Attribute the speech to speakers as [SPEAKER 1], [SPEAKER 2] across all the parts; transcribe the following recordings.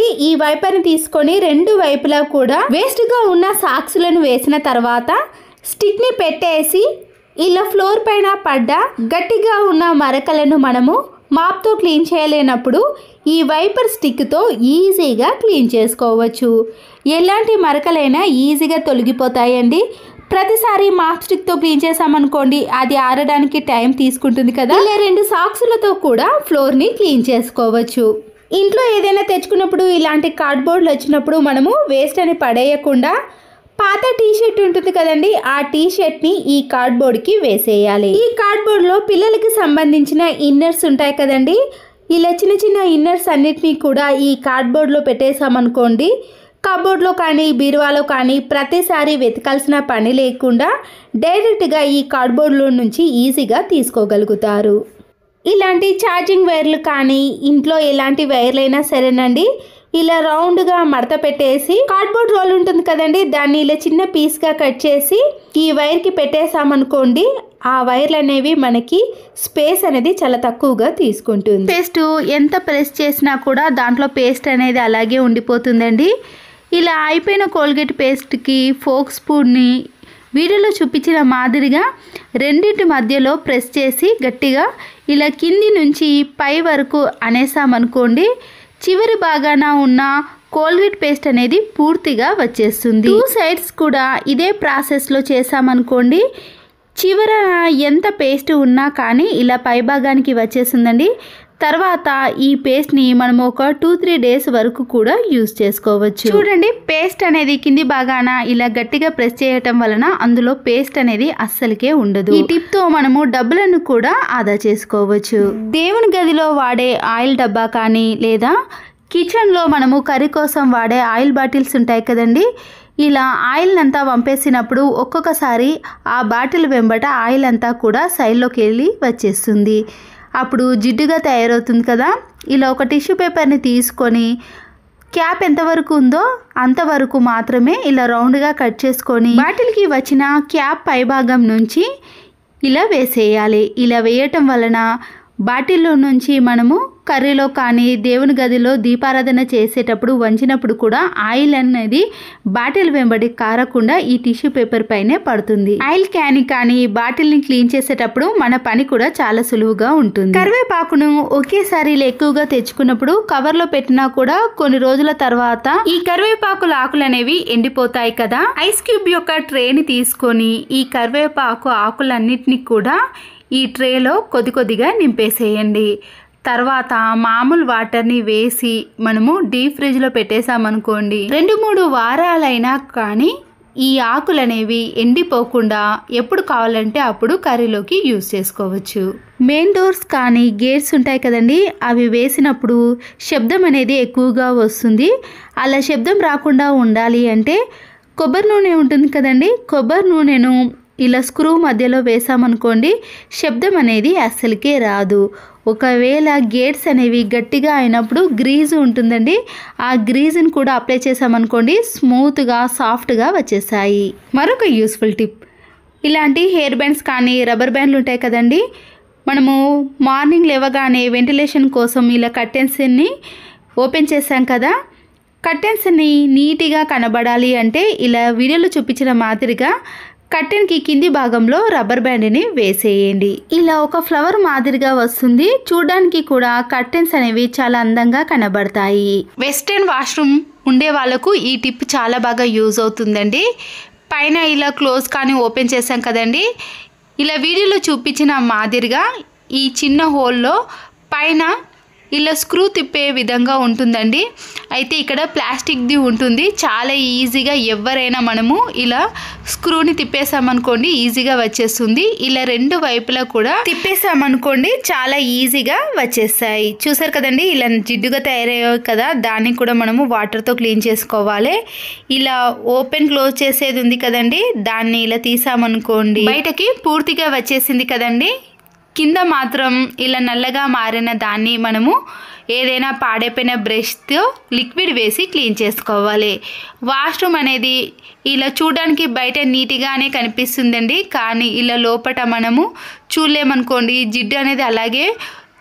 [SPEAKER 1] ఈ వైపర్ని తీసుకొని రెండు వైపులా కూడా వేస్ట్గా ఉన్న సాక్స్లను వేసిన తర్వాత స్టిక్ని పెట్టేసి ఇలా ఫ్లోర్ పైన పడ్డ గట్టిగా ఉన్న మరకలను మనము మాప్తో క్లీన్ చేయలేనప్పుడు ఈ వైపర్ స్టిక్తో ఈజీగా క్లీన్ చేసుకోవచ్చు. ఎలాంటి మరకలైనా ఈజీగా తొలగిపోతాయండి. ప్రతిసారి మాప్ స్టిక్తో క్లీన్ చేసామనుకోండి అది ఆరడానికి టైం తీసుకుంటుంది కదా. ఇలా రెండు సాక్సులతో కూడా ఫ్లోర్ని క్లీన్ చేసుకోవచ్చు. ఇంట్లో ఏదైనా తెచ్చుకున్నప్పుడు ఇలాంటి కార్డ్బోర్డ్లు వచ్చినప్పుడు మనము వేస్ట్ అని పడేయకుండా పాత టీషర్ట్ ఉంటుంది కదండి, ఆ టీషర్ట్ని ఈ కార్డ్బోర్డ్కి వేసేయాలి. ఈ కార్డ్బోర్డ్లో పిల్లలకి సంబంధించిన ఇన్నర్స్ ఉంటాయి కదండి, ఇలా చిన్న చిన్న ఇన్నర్స్ అన్నిటినీ కూడా ఈ కార్డ్బోర్డ్లో పెట్టేసామనుకోండి కబోర్డ్లో కానీ బీరువాలో కానీ ప్రతిసారి వెతకాల్సిన పని లేకుండా డైరెక్ట్గా ఈ కార్డ్బోర్డ్లో నుంచి ఈజీగా తీసుకోగలుగుతారు. ఇలాంటి ఛార్జింగ్ వైర్లు కానీ ఇంట్లో ఎలాంటి వైర్లైనా సరేనండి, ఇలా రౌండ్గా మడత పెట్టేసి కార్డ్బోర్డ్ రోల్ ఉంటుంది కదండి, దాన్ని ఇలా చిన్న పీస్గా కట్ చేసి ఈ వైర్కి పెట్టేసామనుకోండి ఆ వైర్లు అనేవి మనకి స్పేస్ అనేది చాలా తక్కువగా తీసుకుంటుంది. పేస్ట్ ఎంత ప్రెస్ చేసినా కూడా దాంట్లో పేస్ట్ అనేది అలాగే ఉండిపోతుందండి. ఇలా అయిపోయిన కోల్గేట్ పేస్ట్కి ఫోక్ స్పూన్ని వీడియోలో చూపించిన మాదిరిగా రెండింటి మధ్యలో ప్రెస్ చేసి గట్టిగా ఇలా కింది నుంచి పై వరకు అనేసామనుకోండి చివరి భాగాన ఉన్న కోల్గేట్ పేస్ట్ అనేది పూర్తిగా వచ్చేస్తుంది. 2 సైడ్స్ కూడా ఇదే ప్రాసెస్లో చేసామనుకోండి చివర ఎంత పేస్ట్ ఉన్నా కానీ ఇలా పై భాగానికి వచ్చేస్తుందండి. తర్వాత ఈ పేస్ట్ని మనం ఒక 2-3 డేస్ వరకు కూడా యూజ్ చేసుకోవచ్చు. చూడండి, పేస్ట్ అనేది కింది భాగాన ఇలా గట్టిగా ప్రెస్ చేయటం వలన అందులో పేస్ట్ అనేది అస్సలకే ఉండదు. ఈ టిప్తో మనము డబ్బులను కూడా ఆదా చేసుకోవచ్చు. దేవుని గదిలో వాడే ఆయిల్ డబ్బా కానీ లేదా కిచెన్లో మనము కర్రీ కోసం వాడే ఆయిల్ బాటిల్స్ ఉంటాయి కదండి, ఇలా ఆయిల్ అంతా వంపేసినప్పుడు ఒక్కొక్కసారి ఆ బాటిల్ వెంబట ఆయిల్ అంతా కూడా సైడ్లోకి వెళ్ళి వచ్చేస్తుంది. అప్పుడు జిడ్డుగా తయారవుతుంది కదా. ఇలా ఒక టిష్యూ పేపర్ని తీసుకొని క్యాప్ ఎంతవరకు ఉందో అంతవరకు మాత్రమే ఇలా రౌండ్గా కట్ చేసుకొని బాటిల్కి వచ్చిన క్యాప్ పైభాగం నుంచి ఇలా వేసేయాలి. ఇలా వేయటం వలన బాటిల్లో నుంచి మనము కర్రీలో కానీ దేవుని గదిలో దీపారాధన చేసేటప్పుడు వంచినప్పుడు కూడా ఆయిల్ అనేది బాటిల్ వెంబడి కారకుండా ఈ టిష్యూ పేపర్ పైనే పడుతుంది. ఆయిల్ క్యాన్ కానీ బాటిల్ని క్లీన్ చేసేటప్పుడు మన పని కూడా చాలా సులువుగా ఉంటుంది. కరివేపాకును ఒకేసారి ఎక్కువగా తెచ్చుకున్నప్పుడు కవర్లో పెట్టినా కూడా కొన్ని రోజుల తర్వాత ఈ కరివేపాకుల ఆకులు అనేవి ఎండిపోతాయి కదా. ఐస్ క్యూబ్ యొక్క ట్రేని తీసుకొని ఈ కరివేపాకు ఆకులన్నిటినీ కూడా ఈ ట్రేలో కొద్ది కొద్దిగా నింపేసేయండి. తర్వాత మామూలు వాటర్ని వేసి మనము డీప్ ఫ్రిడ్జ్లో పెట్టేసామనుకోండి 2-3 వారాలైనా కానీ ఈ ఆకులు అనేవి ఎండిపోకుండా ఎప్పుడు కావాలంటే అప్పుడు కర్రీలోకి యూజ్ చేసుకోవచ్చు. మెయిన్ డోర్స్ కానీ గేట్స్ ఉంటాయి కదండి, అవి వేసినప్పుడు శబ్దం అనేది ఎక్కువగా వస్తుంది. అలా శబ్దం రాకుండా ఉండాలి అంటే కొబ్బరి నూనె ఉంటుంది కదండి, కొబ్బరి నూనెను ఇలా స్క్రూ మధ్యలో వేసామనుకోండి శబ్దం అనేది అస్సలకే రాదు. ఒకవేళ గేట్స్ అనేవి గట్టిగా అయినప్పుడు గ్రీజు ఉంటుందండి, ఆ గ్రీజుని కూడా అప్లై చేసామనుకోండి స్మూత్గా సాఫ్ట్గా వచ్చేసాయి. మరొక యూస్ఫుల్ టిప్, ఇలాంటి హెయిర్ బ్యాండ్స్ కానీ రబ్బర్ బ్యాండ్లు ఉంటాయి కదండి, మనము మార్నింగ్ లేవగానే వెంటిలేషన్ కోసం ఇలా కర్టెన్స్ని ఓపెన్ చేసాం కదా, కర్టెన్స్ని నీట్గా కనబడాలి అంటే ఇలా వీడియోలో చూపించిన మాదిరిగా కర్టెన్కి కింది భాగంలో రబ్బర్ బ్యాండ్ని వేసేయండి. ఇలా ఒక ఫ్లవర్ మాదిరిగా వస్తుంది. చూడడానికి కూడా కర్టెన్స్ అనేవి చాలా అందంగా కనబడతాయి. వెస్టర్న్ వాష్రూమ్ ఉండే వాళ్ళకు ఈ టిప్ చాలా బాగా యూజ్ అవుతుందండి. పైన ఇలా క్లోజ్ కానీ ఓపెన్ చేసాం కదండి, ఇలా వీడియోలో చూపించిన మాదిరిగా ఈ చిన్న హోల్లో పైన ఇలా స్క్రూ తిప్పే విధంగా ఉంటుందండి. అయితే ఇక్కడ ప్లాస్టిక్ది ఉంటుంది. చాలా ఈజీగా ఎవరైనా మనము ఇలా స్క్రూని తిప్పేసామనుకోండి ఈజీగా వచ్చేస్తుంది. ఇలా 2 వైపులా కూడా తిప్పేసామనుకోండి చాలా ఈజీగా వచ్చేస్తాయి. చూసారు కదండి, ఇలా జిడ్డుగా తయారయ్యాయి కదా, దాన్ని కూడా మనము వాటర్తో క్లీన్ చేసుకోవాలి. ఇలా ఓపెన్ క్లోజ్ చేసేది ఉంది కదండి, దాన్ని ఇలా తీసామనుకోండి బయటకి పూర్తిగా వచ్చేసింది కదండి. కింద మాత్రం ఇలా నల్లగా మారిన దాన్ని మనము ఏదైనా పాడైపోయిన బ్రష్తో లిక్విడ్ వేసి క్లీన్ చేసుకోవాలి. వాష్రూమ్ అనేది ఇలా చూడడానికి బయట నీట్గానే కనిపిస్తుందండి, కానీ ఇలా లోపల మనము చూడలేమనుకోండి జిడ్డు అనేది అలాగే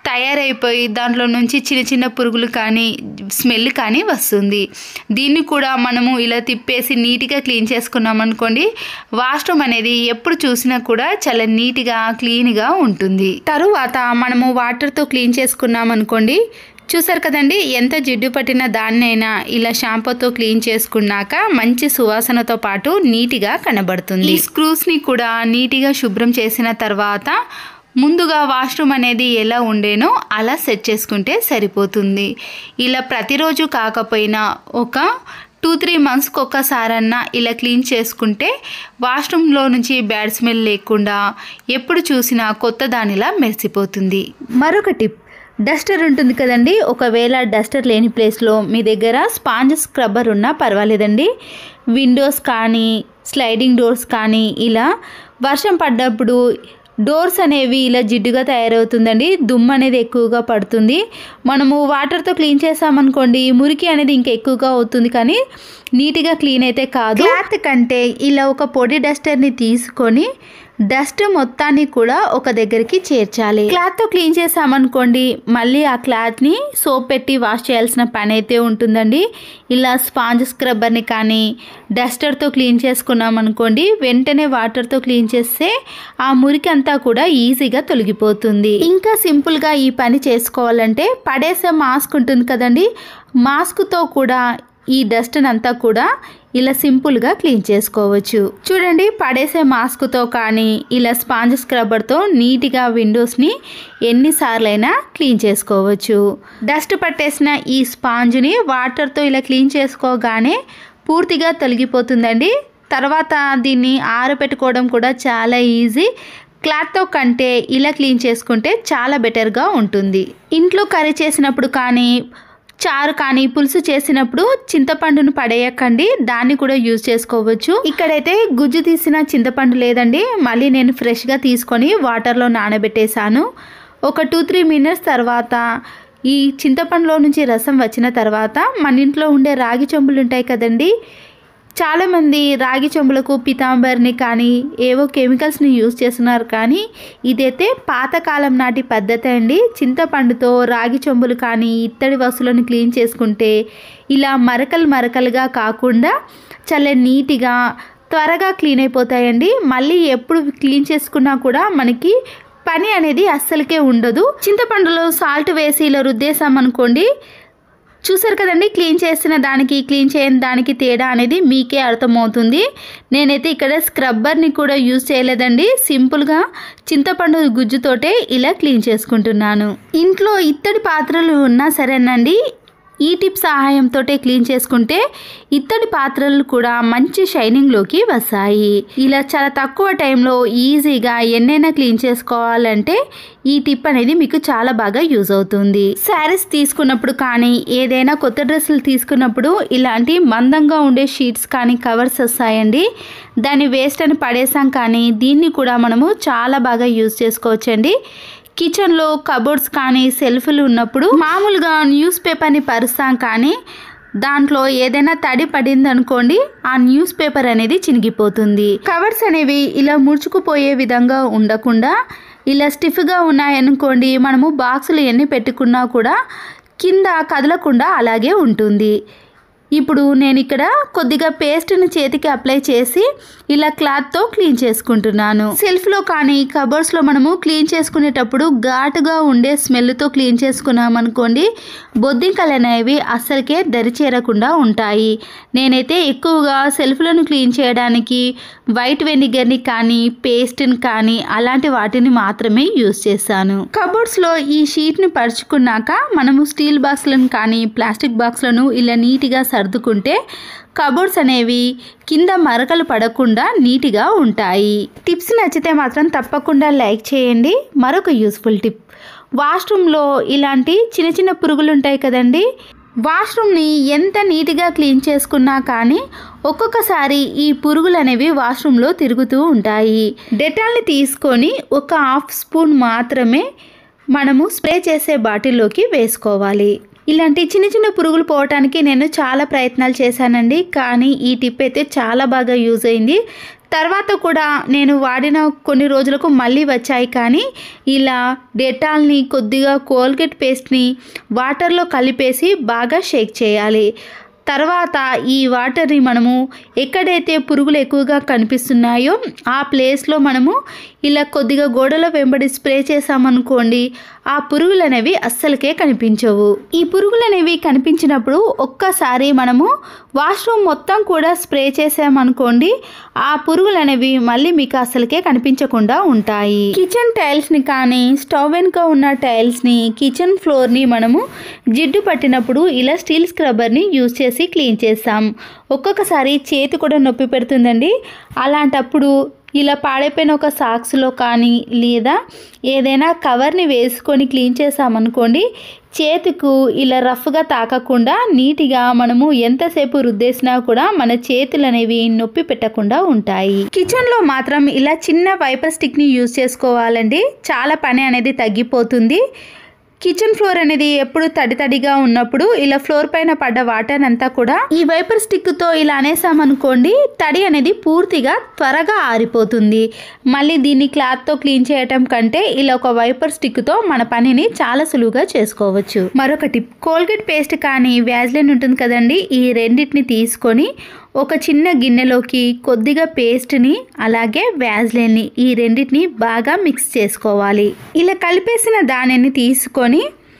[SPEAKER 1] తయారైపోయి దాంట్లో నుంచి చిన్న చిన్న పురుగులు కానీ స్మెల్ కానీ వస్తుంది. దీన్ని కూడా మనము ఇలా తిప్పేసి నీట్గా క్లీన్ చేసుకున్నాం అనుకోండి, వాష్రూమ్ అనేది ఎప్పుడు చూసినా కూడా చాలా నీట్గా క్లీన్గా ఉంటుంది. తరువాత మనము వాటర్తో క్లీన్ చేసుకున్నాం అనుకోండి, చూసారు కదండి ఎంత జిడ్డు పట్టిన దాన్నైనా ఇలా షాంపూతో క్లీన్ చేసుకున్నాక మంచి సువాసనతో పాటు నీట్గా కనబడుతుంది. ఈ స్క్రూస్ని కూడా నీట్గా శుభ్రం చేసిన తర్వాత ముందుగా వాష్రూమ్ అనేది ఎలా ఉండేనో అలా సెట్ చేసుకుంటే సరిపోతుంది. ఇలా ప్రతిరోజు కాకపోయినా ఒక 2-3 మంత్స్కి ఒక్కసారన్నా ఇలా క్లీన్ చేసుకుంటే వాష్రూమ్లో నుంచి బ్యాడ్ స్మెల్ లేకుండా ఎప్పుడు చూసినా కొత్త దానిలా మెరిసిపోతుంది. మరొక టిప్, డస్టర్ ఉంటుంది కదండి, ఒకవేళ డస్టర్ లేని ప్లేస్లో మీ దగ్గర స్పాంజ్ స్క్రబ్బర్ ఉన్నా పర్వాలేదండి. విండోస్ కానీ స్లైడింగ్ డోర్స్ కానీ ఇలా వర్షం పడ్డప్పుడు డోర్స్ అనేవి ఇలా జిడ్డుగా తయారవుతుందండి, దుమ్ము అనేది ఎక్కువగా పడుతుంది. మనము వాటర్తో క్లీన్ చేసామనుకోండి మురికి అనేది ఇంకా ఎక్కువగా అవుతుంది, కానీ నీట్గా క్లీన్ అయితే కాదు. క్లాత్ కంటే ఇలా ఒక పొడి డస్టర్ని తీసుకొని డస్ట్ మొత్తాన్ని కూడా ఒక దగ్గరికి చేర్చాలి. క్లాత్తో క్లీన్ చేసామనుకోండి మళ్ళీ ఆ క్లాత్ని సోప్ పెట్టి వాష్ చేయాల్సిన పని అయితే ఉంటుందండి. ఇలా స్పాంజ్ స్క్రబ్బర్ని కానీ డస్టర్తో క్లీన్ చేసుకున్నాం అనుకోండి, వెంటనే వాటర్తో క్లీన్ చేస్తే ఆ మురికి అంతా కూడా ఈజీగా తొలగిపోతుంది. ఇంకా సింపుల్గా ఈ పని చేసుకోవాలంటే పడేసే మాస్క్ ఉంటుంది కదండి, మాస్క్తో కూడా ఈ డస్ట్ అంతా కూడా ఇలా సింపుల్గా క్లీన్ చేసుకోవచ్చు. చూడండి, పడేసే మాస్క్తో కానీ ఇలా స్పాంజ్ స్క్రబ్బర్తో నీట్గా విండోస్ని ఎన్నిసార్లైనా క్లీన్ చేసుకోవచ్చు. డస్ట్ పట్టేసిన ఈ స్పాంజ్ని వాటర్తో ఇలా క్లీన్ చేసుకోగానే పూర్తిగా తొలగిపోతుందండి. తర్వాత దీన్ని ఆరబెట్టుకోవడం కూడా చాలా ఈజీ. క్లాత్తో కంటే ఇలా క్లీన్ చేసుకుంటే చాలా బెటర్గా ఉంటుంది. ఇంట్లో కర్రీ చేసినప్పుడు కానీ చారు కానీ పులుసు చేసినప్పుడు చింతపండును పడేయకండి, దాన్ని కూడా యూజ్ చేసుకోవచ్చు. ఇక్కడైతే గుజ్జు తీసిన చింతపండు లేదండి, మళ్ళీ నేను ఫ్రెష్గా తీసుకొని వాటర్లో నానబెట్టేశాను. ఒక 2-3 మినిట్స్ తర్వాత ఈ చింతపండులో నుంచి రసం వచ్చిన తర్వాత మన ఇంట్లో ఉండే రాగి చెంబులు ఉంటాయి కదండి, చాలామంది రాగి చెంబులకు పితాంబర్ని కానీ ఏవో కెమికల్స్ని యూజ్ చేస్తున్నారు, కానీ ఇదైతే పాతకాలం నాటి పద్ధతి అండి. చింతపండుతో రాగి చెంబులు కానీ ఇత్తడి వస్తువులను క్లీన్ చేసుకుంటే ఇలా మరకలుగా కాకుండా చాలా నీట్గా త్వరగా క్లీన్ అయిపోతాయండి. మళ్ళీ ఎప్పుడు క్లీన్ చేసుకున్నా కూడా మనకి పని అనేది అస్సలకే ఉండదు. చింతపండులో సాల్ట్ వేసి ఇలా రుద్దేసామనుకోండి, చూసారు కదండి క్లీన్ చేసిన దానికి క్లీన్ చేయని దానికి తేడా అనేది మీకే అర్థమవుతుంది. నేనైతే ఇక్కడ స్క్రబ్బర్ని కూడా యూజ్ చేయలేదండి, సింపుల్గా చింతపండు గుజ్జుతోటే ఇలా క్లీన్ చేసుకుంటున్నాను. ఇంట్లో ఇత్తడి పాత్రలు ఉన్నా సరేనండి, ఈ టిప్ సహాయంతో క్లీన్ చేసుకుంటే ఇత్తడి పాత్రలు కూడా మంచి షైనింగ్లోకి వస్తాయి. ఇలా చాలా తక్కువ టైంలో ఈజీగా ఎన్నైనా క్లీన్ చేసుకోవాలంటే ఈ టిప్ అనేది మీకు చాలా బాగా యూజ్ అవుతుంది. శారీస్ తీసుకున్నప్పుడు కానీ ఏదైనా కొత్త డ్రెస్సులు తీసుకున్నప్పుడు ఇలాంటి మందంగా ఉండే షీట్స్ కానీ కవర్స్ వస్తాయండి, దాన్ని వేస్ట్ అని పడేసాం, కానీ దీన్ని కూడా మనము చాలా బాగా యూజ్ చేసుకోవచ్చండి. కిచెన్లో కబోర్డ్స్ కానీ సెల్ఫ్లు ఉన్నప్పుడు మామూలుగా న్యూస్ పేపర్ని పరుస్తాం, కానీ దాంట్లో ఏదైనా తడి పడింది అనుకోండి ఆ న్యూస్ పేపర్ అనేది చినిగిపోతుంది. కవర్స్ అనేవి ఇలా ముడుచుకుపోయే విధంగా ఉండకుండా ఇలా స్టిఫ్గా ఉన్నాయనుకోండి, మనము బాక్సులు ఎన్ని పెట్టుకున్నా కూడా కింద కదలకుండా అలాగే ఉంటుంది. ఇప్పుడు నేను ఇక్కడ కొద్దిగా పేస్ట్ని చేతికి అప్లై చేసి ఇలా క్లాత్తో క్లీన్ చేసుకుంటున్నాను. సెల్ఫ్లో కానీ కబోర్డ్స్లో మనము క్లీన్ చేసుకునేటప్పుడు ఘాటుగా ఉండే స్మెల్తో క్లీన్ చేసుకున్నాం అనుకోండి, బొద్దింకలు అనేవి అస్సలకే దరిచేరకుండా ఉంటాయి. నేనైతే ఎక్కువగా సెల్ఫ్లను క్లీన్ చేయడానికి వైట్ వెనిగర్ని కానీ పేస్ట్ని కానీ అలాంటి వాటిని మాత్రమే యూజ్ చేశాను. కబోర్డ్స్లో ఈ షీట్ని పరుచుకున్నాక మనము స్టీల్ బాక్స్లను కానీ ప్లాస్టిక్ బాక్స్లను ఇలా నీట్గా సర్దుకుంటే కబోర్డ్స్ అనేవి కింద మరకలు పడకుండా నీట్గా ఉంటాయి. టిప్స్ నచ్చితే మాత్రం తప్పకుండా లైక్ చేయండి. మరొక యూస్ఫుల్ టిప్, వాష్రూమ్లో ఇలాంటి చిన్న చిన్న పురుగులు ఉంటాయి కదండి, వాష్రూమ్ని ఎంత నీట్గా క్లీన్ చేసుకున్నా కానీ ఒక్కొక్కసారి ఈ పురుగులు అనేవి వాష్రూమ్లో తిరుగుతూ ఉంటాయి. డెటాల్ని తీసుకొని ఒక 1/2 స్పూన్ మాత్రమే మనము స్ప్రే చేసే బాటిల్లోకి వేసుకోవాలి. ఇలాంటి చిన్న చిన్న పురుగులు పోవటానికి నేను చాలా ప్రయత్నాలు చేశానండి, కానీ ఈ టిప్ అయితే చాలా బాగా యూజ్ అయింది. తర్వాత కూడా నేను వాడిన కొన్ని రోజులకు మళ్ళీ వచ్చాయి, కానీ ఇలా డెటాల్ని కొద్దిగా కోల్గేట్ పేస్ట్ని వాటర్లో కలిపేసి బాగా షేక్ చేయాలి. తర్వాత ఈ వాటర్ని మనము ఎక్కడైతే పురుగులు ఎక్కువగా కనిపిస్తున్నాయో ఆ ప్లేస్లో మనము ఇలా కొద్దిగా గోడల వెంబడి స్ప్రే చేసామనుకోండి, ఆ పురుగులు అనేవి అస్సలకే కనిపించవు. ఈ పురుగులు అనేవి కనిపించినప్పుడు ఒక్కసారి మనము వాష్రూమ్ మొత్తం కూడా స్ప్రే చేసామనుకోండి, ఆ పురుగులు అనేవి మళ్ళీ మీకు అస్సలకే కనిపించకుండా ఉంటాయి. కిచెన్ టైల్స్ని కానీ స్టవ్ వెనుక ఉన్న టైల్స్ని, కిచెన్ ఫ్లోర్ని మనము జిడ్డు పట్టినప్పుడు ఇలా స్టీల్ స్క్రబ్బర్ని యూజ్ చేసి క్లీన్ చేస్తాం. ఒక్కొక్కసారి చేతి కూడా నొప్పి పెడుతుందండి. అలాంటప్పుడు ఇలా పాడైపోయిన ఒక సాక్స్లో కానీ లేదా ఏదైనా కవర్ని వేసుకొని క్లీన్ చేసామనుకోండి, చేతికు ఇలా రఫ్గా తాకకుండా నీట్గా మనము ఎంతసేపు రుద్దేసినా కూడా మన చేతులు అనేవి నొప్పి పెట్టకుండా ఉంటాయి. కిచెన్లో మాత్రం ఇలా చిన్న వైపర్ స్టిక్ని యూజ్ చేసుకోవాలండి. చాలా పని అనేది తగ్గిపోతుంది. కిచెన్ ఫ్లోర్ అనేది ఎప్పుడు తడిగా ఉన్నప్పుడు ఇలా ఫ్లోర్ పైన పడ్డ వాటర్ అంతా కూడా ఈ వైపర్ స్టిక్తో ఇలా అనేసామనుకోండి, తడి అనేది పూర్తిగా త్వరగా ఆరిపోతుంది. మళ్ళీ దీన్ని క్లాత్తో క్లీన్ చేయటం కంటే ఇలా ఒక వైపర్ స్టిక్తో మన పనిని చాలా సులువుగా చేసుకోవచ్చు. మరొక టిప్, కోల్గేట్ పేస్ట్ కానీ వ్యాజ్లిన్ ఉంటుంది కదండి, ఈ రెండింటిని తీసుకొని ఒక చిన్న గిన్నెలోకి కొద్దిగా పేస్ట్ని అలాగే వ్యాజ్లిన్ని ఈ రెండింటిని బాగా మిక్స్ చేసుకోవాలి. ఇలా కలిపేసిన దానిని తీసుకొని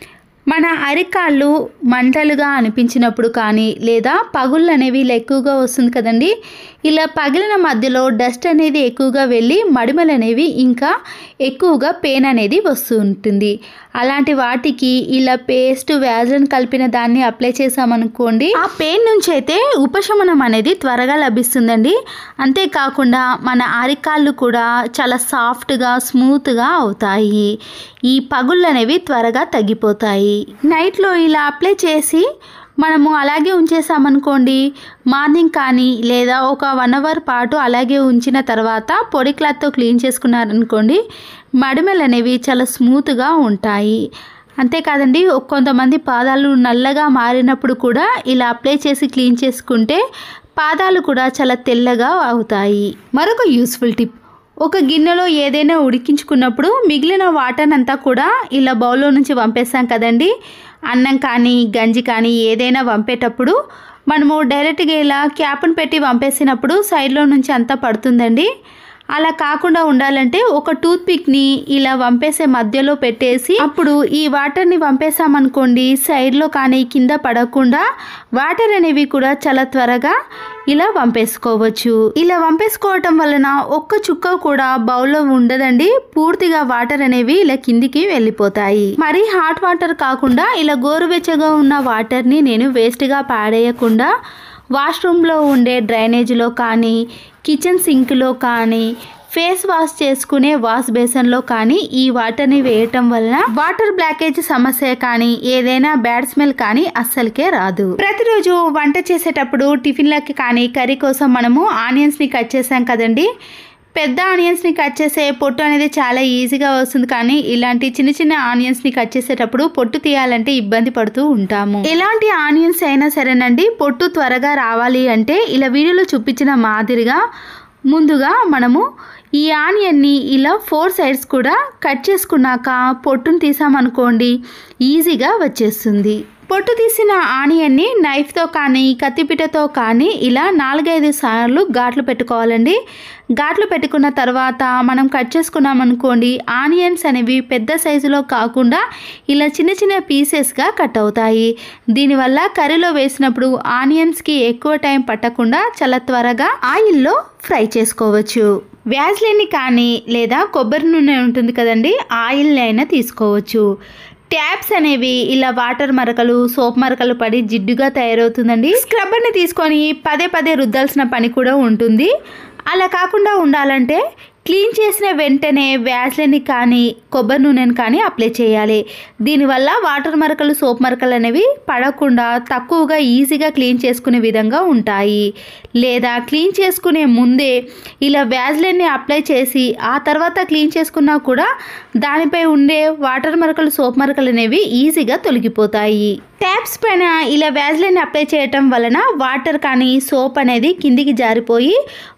[SPEAKER 1] మన అరికాళ్ళు మంటలుగా అనిపించినప్పుడు కానీ లేదా పగుళ్ళు అనేవి ఇలా ఎక్కువగా వస్తుంది కదండి, ఇలా పగిలిన మధ్యలో డస్ట్ అనేది ఎక్కువగా వెళ్ళి మడిమలు అనేవి ఇంకా ఎక్కువగా పెయిన్ అనేది వస్తూ ఉంటుంది. అలాంటి వాటికి ఇలా పేస్ట్ వ్యాజ్లిన్ కలిపిన దాన్ని అప్లై చేసామనుకోండి, ఆ పెయిన్ నుంచి అయితే ఉపశమనం అనేది త్వరగా లభిస్తుందండి. అంతేకాకుండా మన అరికాళ్ళు కూడా చాలా సాఫ్ట్గా స్మూత్గా అవుతాయి. ఈ పగుళ్ళు అనేవి త్వరగా తగ్గిపోతాయి. నైట్లో ఇలా అప్లై చేసి మనము అలాగే ఉంచేసామనుకోండి, మార్నింగ్ కానీ లేదా ఒక 1 అవర్ పాటు అలాగే ఉంచిన తర్వాత పొడి క్లాత్తో క్లీన్ చేసుకున్నారనుకోండి, మడిమెలు అనేవి చాలా స్మూత్గా ఉంటాయి. అంతేకాదండి, కొంతమంది పాదాలు నల్లగా మారినప్పుడు కూడా ఇలా అప్లై చేసి క్లీన్ చేసుకుంటే పాదాలు కూడా చాలా తెల్లగా అవుతాయి. మరొక యూస్ఫుల్ టిప్, ఒక గిన్నెలో ఏదైనా ఉడికించుకున్నప్పుడు మిగిలిన వాటర్ అంతా కూడా ఇలా బౌల్లో నుంచి వంపేస్తాం కదండి, అన్నం కానీ గంజి కానీ ఏదైనా వంపేటప్పుడు మనము డైరెక్ట్గా ఇలా క్యాప్ను పెట్టి వంపేసినప్పుడు సైడ్లో నుంచి అంతా పడుతుందండి. అలా కాకుండా ఉండాలంటే ఒక టూత్ పిక్ని ఇలా వంపేసే మధ్యలో పెట్టేసి అప్పుడు ఈ వాటర్ని వంపేసామనుకోండి, సైడ్లో కానీ కింద పడకుండా వాటర్ అనేవి కూడా చాలా త్వరగా ఇలా వంపేసుకోవచ్చు. ఇలా వంపేసుకోవటం వలన ఒక్క చుక్క కూడా బౌల్లో ఉండదండి, పూర్తిగా వాటర్ అనేవి ఇలా కిందికి వెళ్ళిపోతాయి. మరి హాట్ వాటర్ కాకుండా ఇలా గోరువెచ్చగా ఉన్న వాటర్ని నేను వేస్ట్గా పాడేయకుండా వాష్రూమ్లో ఉండే డ్రైనేజ్లో కానీ కిచెన్ సింక్లో కానీ ఫేస్ వాష్ చేసుకునే వాష్ బేసన్లో కానీ ఈ వాటర్ని వేయటం వలన వాటర్ బ్లాకేజ్ సమస్య కానీ ఏదైనా బ్యాడ్ స్మెల్ కానీ అస్సలకే రాదు. ప్రతిరోజు వంట చేసేటప్పుడు టిఫిన్లకి కానీ కర్రీ కోసం మనము ఆనియన్స్ని కట్ చేసాం కదండి, పెద్ద ఆనియన్స్ని కట్ చేసే పొట్టు అనేది చాలా ఈజీగా వస్తుంది, కానీ ఇలాంటి చిన్న చిన్న ఆనియన్స్ని కట్ చేసేటప్పుడు పొట్టు తీయాలంటే ఇబ్బంది పడుతూ ఉంటాము. ఎలాంటి ఆనియన్స్ అయినా సరేనండి, పొట్టు త్వరగా రావాలి అంటే ఇలా వీడియోలో చూపించిన మాదిరిగా ముందుగా మనము ఈ ఆనియన్ని ఇలా 4 సైడ్స్ కూడా కట్ చేసుకున్నాక పొట్టును తీసామనుకోండి, ఈజీగా వచ్చేస్తుంది. పొట్టు తీసిన ఆనియన్ని నైఫ్తో కానీ కత్తిపీటతో కానీ ఇలా 4-5 సార్లు ఘాట్లు పెట్టుకోవాలండి. ఘాట్లు పెట్టుకున్న తర్వాత మనం కట్ చేసుకున్నాం అనుకోండి, ఆనియన్స్ అనేవి పెద్ద సైజులో కాకుండా ఇలా చిన్న చిన్న పీసెస్గా కట్ అవుతాయి. దీనివల్ల కర్రీలో వేసినప్పుడు ఆనియన్స్కి ఎక్కువ టైం పట్టకుండా చాలా త్వరగా ఆయిల్లో ఫ్రై చేసుకోవచ్చు. వ్యాజ్లిన్ని కానీ లేదా కొబ్బరి నూనె ఉంటుంది కదండి, ఆయిల్ని అయినా తీసుకోవచ్చు. ట్యాప్స్ అనేవి ఇలా వాటర్ మరకలు సోప్ మరకలు పడి జిడ్డుగా తయారవుతుందండి. స్క్రబ్బర్ని తీసుకొని పదే రుద్దాల్సిన పని కూడా ఉంటుంది. అలా కాకుండా ఉండాలంటే క్లీన్ చేసిన వెంటనే వ్యాజ్లిన్ని కానీ కొబ్బరి నూనెని కానీ అప్లై చేయాలి. దీనివల్ల వాటర్ మరకలు సోప్ మరకలు అనేవి పడకుండా తక్కువగా ఈజీగా క్లీన్ చేసుకునే విధంగా ఉంటాయి. లేదా క్లీన్ చేసుకునే ముందే ఇలా వ్యాజ్లిన్ని అప్లై చేసి ఆ తర్వాత క్లీన్ చేసుకున్నా కూడా దానిపై ఉండే వాటర్ మరకలు సోప్ మరకలు అనేవి ఈజీగా తొలగిపోతాయి. ట్యాప్స్ పైన ఇలా వ్యాజ్లిన్ని అప్లై చేయటం వలన వాటర్ కానీ సోప్ అనేది కిందికి జారిపోయి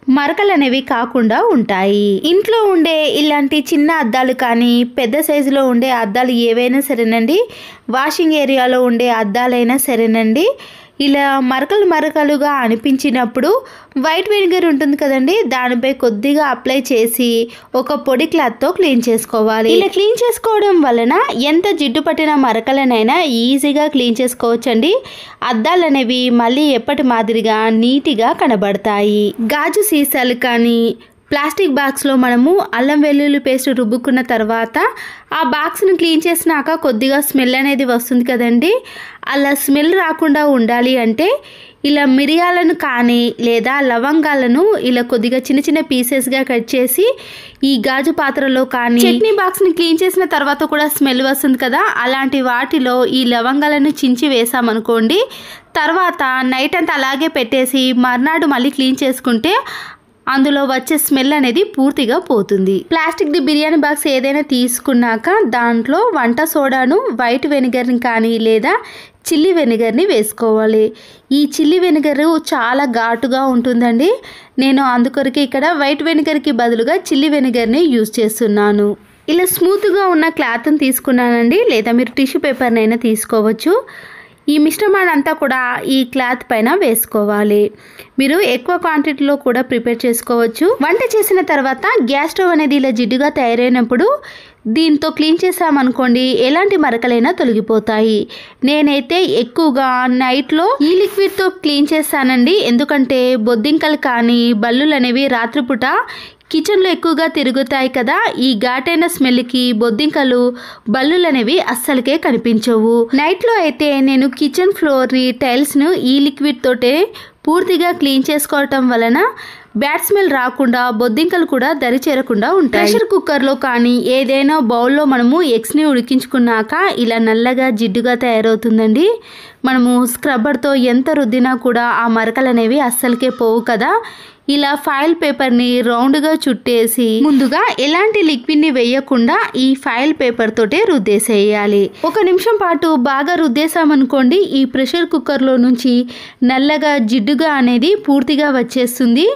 [SPEAKER 1] మరకలు అనేవి కాకుండా ఉంటాయి. ఇంట్లో ఉండే ఇలాంటి చిన్న అద్దాలు కానీ పెద్ద సైజులో ఉండే అద్దాలు ఏవైనా సరేనండి, వాషింగ్ ఏరియాలో ఉండే అద్దాలైనా సరేనండి, ఇలా మరకలుగా అనిపించినప్పుడు వైట్ వెనిగర్ ఉంటుంది కదండి, దానిపై కొద్దిగా అప్లై చేసి ఒక పొడి క్లాత్తో క్లీన్ చేసుకోవాలి. ఇలా క్లీన్ చేసుకోవడం వలన ఎంత జిడ్డు పట్టిన మరకలనైనా ఈజీగా క్లీన్ చేసుకోవచ్చండి. అద్దాలు అనేవి మళ్ళీ ఎప్పటి మాదిరిగా నీట్గా కనబడతాయి. గాజు సీసాలు కానీ ప్లాస్టిక్ బాక్స్లో మనము అల్లం వెల్లుల్లి పేస్ట్ రుబ్బుకున్న తర్వాత ఆ బాక్స్ను క్లీన్ చేసినాక కొద్దిగా స్మెల్ అనేది వస్తుంది కదండి, అలా స్మెల్ రాకుండా ఉండాలి అంటే ఇలా మిరియాలను కానీ లేదా లవంగాలను ఇలా కొద్దిగా చిన్న చిన్న పీసెస్గా కట్ చేసి ఈ గాజు పాత్రలో కానీ, చట్నీ బాక్స్ని క్లీన్ చేసిన తర్వాత కూడా స్మెల్ వస్తుంది కదా, అలాంటి వాటిలో ఈ లవంగాలను చించి వేసామనుకోండి, తర్వాత నైట్ అంతా అలాగే పెట్టేసి మర్నాడు మళ్ళీ క్లీన్ చేసుకుంటే అందులో వచ్చే స్మెల్ అనేది పూర్తిగా పోతుంది. ప్లాస్టిక్ది బిర్యానీ బాక్స్ ఏదైనా తీసుకున్నాక దాంట్లో వంట సోడాను, వైట్ వెనిగర్ని కానీ లేదా చిల్లీ వెనిగర్ని వేసుకోవాలి. ఈ చిల్లీ వెనిగర్ చాలా ఘాటుగా ఉంటుందండి. నేను అందుకొరకు ఇక్కడ వైట్ వెనిగర్కి బదులుగా చిల్లీ వెనిగర్ని యూజ్ చేస్తున్నాను. ఇలా స్మూత్గా ఉన్న క్లాత్ని తీసుకున్నానండి, లేదా మీరు టిష్యూ పేపర్నైనా తీసుకోవచ్చు. ఈ మిశ్రమాన్ని అంతా కూడా ఈ క్లాత్ పైన వేసుకోవాలి. మీరు ఎక్కువ క్వాంటిటీలో కూడా ప్రిపేర్ చేసుకోవచ్చు. వంట చేసిన తర్వాత గ్యాస్ స్టవ్ అనేది ఇలా జిడ్డుగా తయారైనప్పుడు దీంతో క్లీన్ చేసామనుకోండి, ఎలాంటి మరకలైనా తొలగిపోతాయి. నేనైతే ఎక్కువగా నైట్లో ఈ లిక్విడ్తో క్లీన్ చేస్తానండి, ఎందుకంటే బొద్దింకలు కానీ బల్లులు అనేవి రాత్రిపూట కిచెన్లో ఎక్కువగా తిరుగుతాయి కదా, ఈ ఘాటైన స్మెల్కి బొద్దింకలు బల్లులు అనేవి అస్సలకే కనిపించవు. నైట్లో అయితే నేను కిచెన్ ఫ్లోర్ని టైల్స్ను ఈ లిక్విడ్ తోటే పూర్తిగా క్లీన్ చేసుకోవటం వలన బ్యాడ్ స్మెల్ రాకుండా బొద్దింకలు కూడా దరి చేరకుండా ఉంటాయి. ప్రెషర్ కుక్కర్లో కానీ ఏదైనా బౌల్లో మనము ఎగ్స్ని ఉడికించుకున్నాక ఇలా నల్లగా జిడ్డుగా తయారవుతుందండి. మనము స్క్రబ్బర్తో ఎంత రుద్దినా కూడా ఆ మరకలు అనేవి అస్సలకే పోవు కదా. ఇలా ఫాయిల్ పేపర్ని రౌండ్గా చుట్టేసి ముందుగా ఎలాంటి లిక్విడ్ని వేయకుండా ఈ ఫాయిల్ పేపర్ తోటే రుద్దేసేయాలి. 1 నిమిషం పాటు బాగా రుద్దేసామనుకోండి, ఈ ప్రెషర్ కుక్కర్లో నుంచి నల్లగా జిడ్డుగా అనేది పూర్తిగా వచ్చేస్తుంది.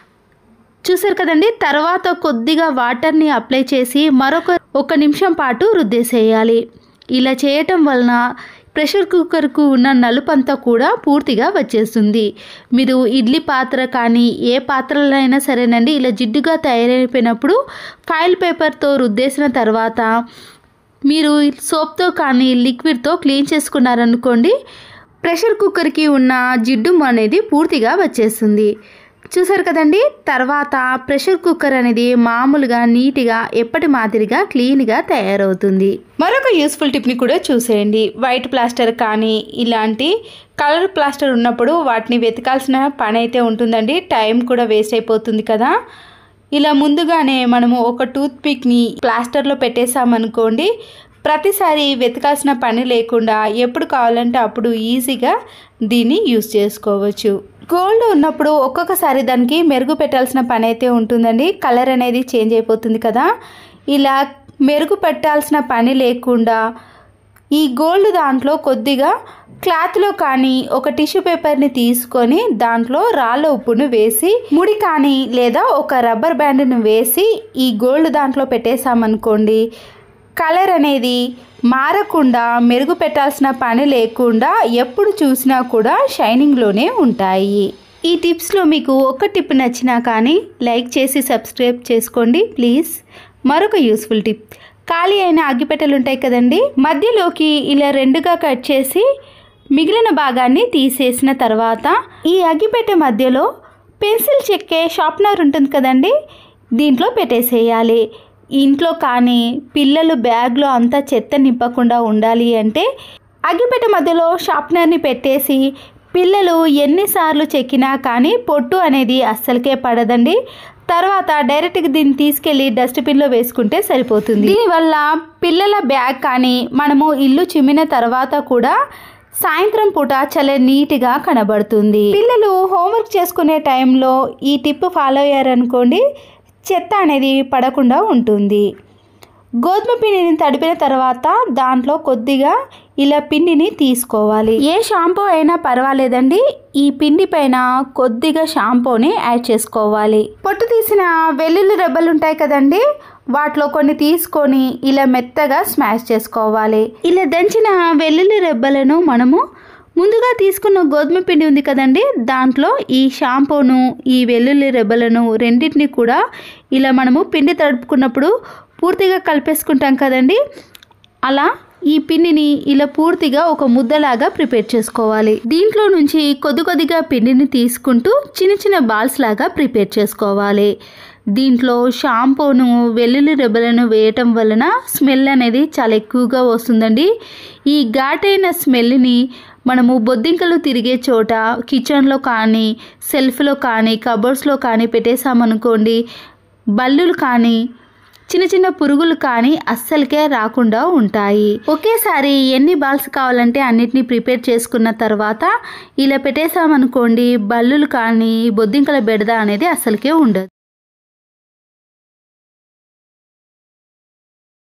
[SPEAKER 1] చూసారు కదండి. తర్వాత కొద్దిగా వాటర్ని అప్లై చేసి మరొక 1 నిమిషం పాటు రుద్దేసేయాలి. ఇలా చేయటం వలన ప్రెషర్ కుక్కర్కు ఉన్న నలుపంతా కూడా పూర్తిగా వచ్చేస్తుంది. మీరు ఇడ్లీ పాత్ర కానీ ఏ పాత్రలైనా సరేనండి, ఇలా జిడ్డుగా తయారైపోయినప్పుడు ఫాయిల్ పేపర్తో రుద్దేసిన తర్వాత మీరు సోప్తో కానీ లిక్విడ్తో క్లీన్ చేసుకున్నారనుకోండి, ప్రెషర్ కుక్కర్కి ఉన్న జిడ్డు అనేది పూర్తిగా వచ్చేస్తుంది. చూసారు కదండి. తర్వాత ప్రెషర్ కుక్కర్ అనేది మామూలుగా నీట్గా ఎప్పటి మాదిరిగా క్లీన్గా తయారవుతుంది. మరొక యూస్ఫుల్ టిప్ని కూడా చూసేయండి. వైట్ ప్లాస్టర్ కానీ ఇలాంటి కలర్ ప్లాస్టర్ ఉన్నప్పుడు వాటిని వెతకాల్సిన పని అయితే ఉంటుందండి, టైం కూడా వేస్ట్ అయిపోతుంది కదా. ఇలా ముందుగానే మనము ఒక టూత్ పిక్ని ప్లాస్టర్లో పెట్టేసామనుకోండి, ప్రతిసారి వెతకాల్సిన పని లేకుండా ఎప్పుడు కావాలంటే అప్పుడు ఈజీగా దీన్ని యూస్ చేసుకోవచ్చు. గోల్డ్ ఉన్నప్పుడు ఒక్కొక్కసారి దానికి మెరుగు పెట్టాల్సిన పని అయితే ఉంటుందండి, కలర్ అనేది చేంజ్ అయిపోతుంది కదా. ఇలా మెరుగు పెట్టాల్సిన పని లేకుండా ఈ గోల్డ్ దాంట్లో కొద్దిగా క్లాత్లో కానీ ఒక టిష్యూ పేపర్ని తీసుకొని దాంట్లో రాళ్ళ ఉప్పును వేసి ముడి కానీ లేదా ఒక రబ్బర్ బ్యాండ్ను వేసి ఈ గోల్డ్ దాంట్లో పెట్టేసామనుకోండి, కలర్ అనేది మారకుండా మెరుగు పెట్టాల్సిన పని లేకుండా ఎప్పుడు చూసినా కూడా షైనింగ్లోనే ఉంటాయి. ఈ టిప్స్లో మీకు ఒక టిప్ నచ్చినా కానీ లైక్ చేసి సబ్స్క్రైబ్ చేసుకోండి ప్లీజ్. మరొక యూస్ఫుల్ టిప్, ఖాళీ అయిన అగ్గిపెట్టెలు ఉంటాయి కదండి, మధ్యలోకి ఇలా 2గా కట్ చేసి మిగిలిన భాగాన్ని తీసేసిన తర్వాత ఈ అగ్గిపెట్టె మధ్యలో పెన్సిల్ చెక్కే షార్ప్నర్ ఉంటుంది కదండి, దీంట్లో పెట్టేసేయాలి. ఇంట్లో కానీ పిల్లలు బ్యాగ్లో అంతా చెత్త నింపకుండా ఉండాలి అంటే అగ్గిపెట్టె మధ్యలో షార్ప్నర్ని పెట్టేసి పిల్లలు ఎన్నిసార్లు చెక్కినా కానీ పొట్టు అనేది అస్సలకే పడదండి. తర్వాత డైరెక్ట్గా దీన్ని తీసుకెళ్ళి డస్ట్బిన్లో వేసుకుంటే సరిపోతుంది. దీనివల్ల పిల్లల బ్యాగ్ కానీ మనము ఇల్లు చిమ్మిన తర్వాత కూడా సాయంత్రం పూట చాలా నీట్గా కనబడుతుంది. పిల్లలు హోంవర్క్ చేసుకునే టైంలో ఈ టిప్ ఫాలో అయ్యారనుకోండి, చెత్త అనేది పడకుండా ఉంటుంది. గోధుమ పిండిని తడిపిన తర్వాత దాంట్లో కొద్దిగా ఇలా పిండిని తీసుకోవాలి. ఏ షాంపూ అయినా పర్వాలేదండి, ఈ పిండి పైన కొద్దిగా షాంపూని యాడ్ చేసుకోవాలి. పొట్టు తీసిన వెల్లుల్లి రెబ్బలు ఉంటాయి కదండి, వాటిలో కొన్ని తీసుకొని ఇలా మెత్తగా స్మాష్ చేసుకోవాలి. ఇలా దంచిన వెల్లుల్లి రెబ్బలను మనము ముందుగా తీసుకున్న గోధుమ పిండి ఉంది కదండి, దాంట్లో ఈ షాంపూను ఈ వెల్లుల్లి రెబ్బలను రెండింటిని కూడా ఇలా మనము పిండి తడుపుకున్నప్పుడు పూర్తిగా కలిపేసుకుంటాం కదండి, అలా ఈ పిండిని ఇలా పూర్తిగా ఒక ముద్దలాగా ప్రిపేర్ చేసుకోవాలి. దీంట్లో నుంచి కొద్దిగా పిండిని తీసుకుంటూ చిన్న చిన్న బాల్స్ లాగా ప్రిపేర్ చేసుకోవాలి. దీంట్లో షాంపూను వెల్లుల్లి రెబ్బలను వేయటం వలన స్మెల్ అనేది చాలా ఎక్కువగా వస్తుందండి. ఈ ఘాటైన స్మెల్ని మనము బొద్దింకలు తిరిగే చోట కిచెన్లో కానీ సెల్ఫ్లో కానీ కబోర్డ్స్లో కానీ పెట్టేసామనుకోండి, బల్లులు కానీ చిన్న చిన్న పురుగులు కానీ అస్సలకే రాకుండా ఉంటాయి. ఒకేసారి ఎన్ని బాల్స్ కావాలంటే అన్నిటినీ ప్రిపేర్ చేసుకున్న తర్వాత ఇలా పెట్టేసామనుకోండి, బల్లులు కానీ బొద్దింకల బెడద అనేది అస్సలకే ఉండదు.